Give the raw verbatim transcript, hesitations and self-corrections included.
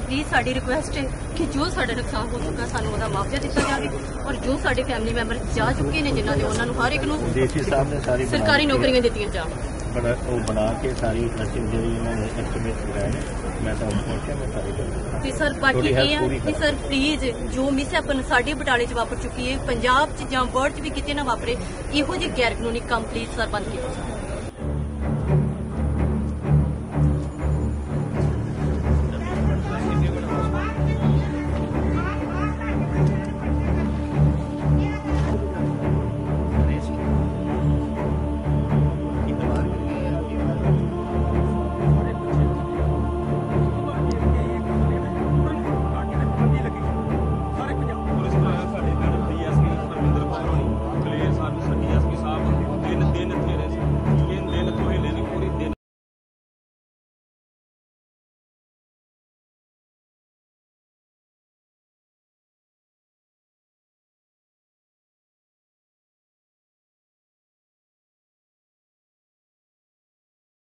Please sari request है कि जो साडा नुकसान हो चुका सानू उहदा मुआवजा दिता जाए और जो साडे फैमिली मैंबर जा चुके हैं जिन्हां ने उन्हां नूं हर एक नूं डीसी साहब ने सारी सरकारी नौकरियां दित्तियां जाण बड़ा वो बना के सारी नर्सिंग जी उन्होंने एस्टिमेट लगाए मैं तो पहुंचा मैं सारी ते सर बाकी ये है कि सर प्लीज जो मिस हैपन साडे बटाले च वापर चुकी है पंजाब च जां वर्ल्ड च भी किते ना वापरे इहो जिहे गैर कानूनी काम प्लीज सर बंद कीते जाण।